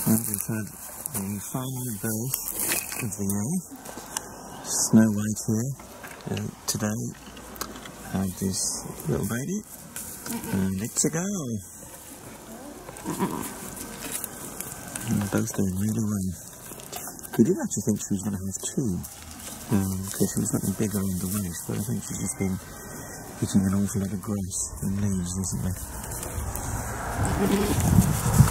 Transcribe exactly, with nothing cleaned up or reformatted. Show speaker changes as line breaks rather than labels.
And we've had the final birth of the year. Snow White here. Uh, today, I have this little baby, and it's a girl. And both doing really well. We did actually think she was going to have two, because um, she was slightly bigger on the waist, but I think she's just been eating an awful lot of grass and leaves recently.